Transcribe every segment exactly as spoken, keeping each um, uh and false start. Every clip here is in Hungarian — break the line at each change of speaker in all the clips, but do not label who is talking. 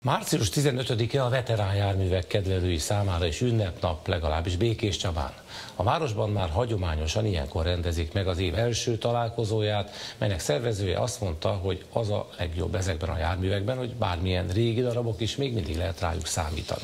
március tizenötödike a veterán járművek kedvelői számára is ünnepnap, legalábbis Békéscsabán. A városban már hagyományosan ilyenkor rendezik meg az év első találkozóját, melynek szervezője azt mondta, hogy az a legjobb ezekben a járművekben, hogy bármilyen régi darabok is még mindig lehet rájuk számítani.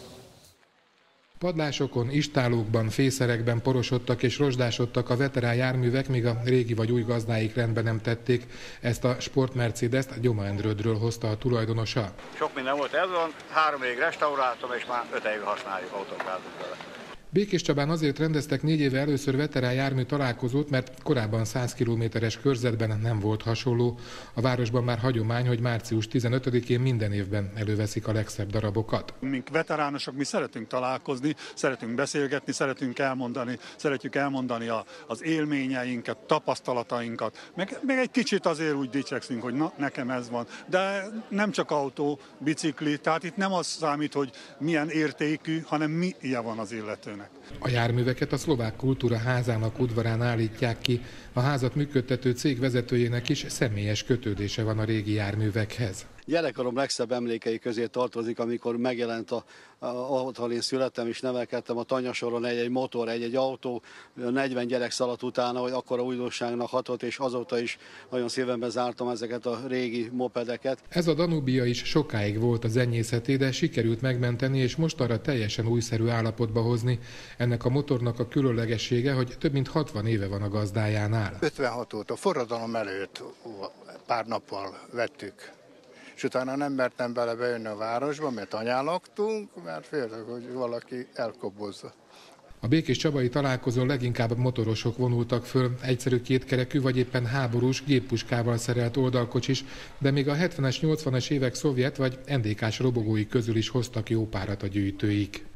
Padlásokon, istállókban, fészerekben porosodtak és rozsdásodtak a veterán járművek, míg a régi vagy új gazdáik rendbe nem tették. Ezt a Sport Mercedes-t Gyoma Endrődről hozta a tulajdonosa.
Sok minden volt, ez van, három évig restauráltam, és már öt évig használjuk, autókázunk vele.
Békéscsabán azért rendeztek négy éve először veterán jármű találkozót, mert korábban száz kilométeres körzetben nem volt hasonló. A városban már hagyomány, hogy március tizenötödikén minden évben előveszik a legszebb darabokat.
Mink veteránosok, mi szeretünk találkozni, szeretünk beszélgetni, szeretünk elmondani, szeretjük elmondani a, az élményeinket, tapasztalatainkat, meg, meg egy kicsit azért úgy dicsekszünk, hogy na, nekem ez van. De nem csak autó, bicikli, tehát itt nem az számít, hogy milyen értékű, hanem milyen van az illetőnek.
A járműveket a Szlovák Kultúra Házának udvarán állítják ki. A házat működtető cég vezetőjének is személyes kötődése van a régi járművekhez.
Gyerekkorom legszebb emlékei közé tartozik, amikor megjelent, a, a, ahol én születtem és nevelkedtem, a tanyasoron egy-egy motor, egy-egy autó, negyven gyerek szaladt utána, hogy akkora újdonságnak hatott, és azóta is nagyon szívemben zártam ezeket a régi mopedeket.
Ez a Danubia is sokáig volt az enyészeté, de sikerült megmenteni, és most arra teljesen újszerű állapotba hozni. Ennek a motornak a különlegessége, hogy több mint hatvan éve van a gazdájánál.
ötvenhat óta, forradalom előtt pár nappal vettük. És utána nem mertem bele bejönni a városba, mert anyán laktunk, mert féltek, hogy valaki elkobozza.
A békéscsabai találkozón leginkább motorosok vonultak föl, egyszerű kétkerekű vagy éppen háborús géppuskával szerelt oldalkocsis, de még a hetvenes, nyolcvanas évek szovjet vagy en dé ká-s robogói közül is hoztak jó párat a gyűjtőik.